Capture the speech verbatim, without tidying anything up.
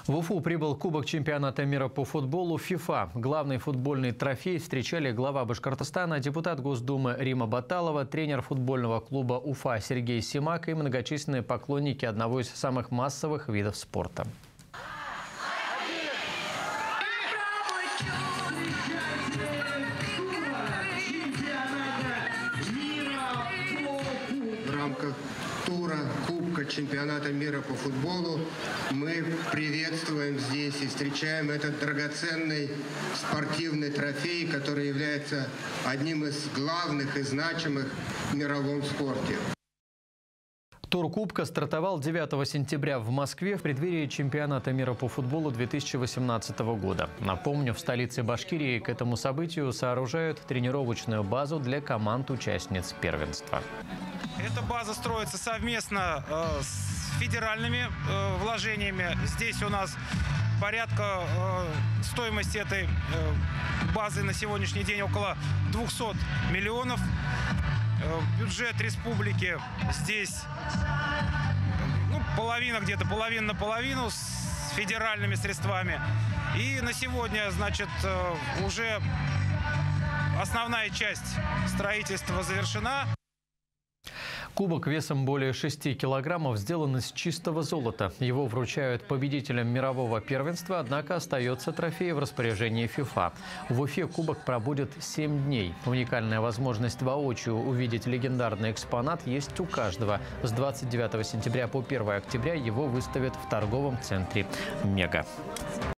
В Уфу прибыл Кубок чемпионата мира по футболу ФИФА. Главный футбольный трофей встречали глава Башкортостана, депутат Госдумы Рима Баталова, тренер футбольного клуба «Уфа» Сергей Симак и многочисленные поклонники одного из самых массовых видов спорта. В рамках тура Кубка чемпионата мира по футболу мы приветствуем здесь и встречаем этот драгоценный спортивный трофей, который является одним из главных и значимых в мировом спорте. Тур Кубка стартовал девятого сентября в Москве в преддверии чемпионата мира по футболу две тысячи восемнадцатого года. Напомню, в столице Башкирии к этому событию сооружают тренировочную базу для команд-участниц первенства. Эта база строится совместно э, с федеральными э, вложениями. Здесь у нас порядка э, стоимости этой э, базы на сегодняшний день около двухсот миллионов. Э, бюджет республики здесь ну, половина, где-то половина на половину с федеральными средствами. И на сегодня, значит, э, уже основная часть строительства завершена. Кубок весом более шести килограммов сделан из чистого золота. Его вручают победителям мирового первенства, однако остается трофей в распоряжении ФИФА. В Уфе кубок пробудет семь дней. Уникальная возможность воочию увидеть легендарный экспонат есть у каждого. С двадцать девятого сентября по первое октября его выставят в торговом центре «Мега».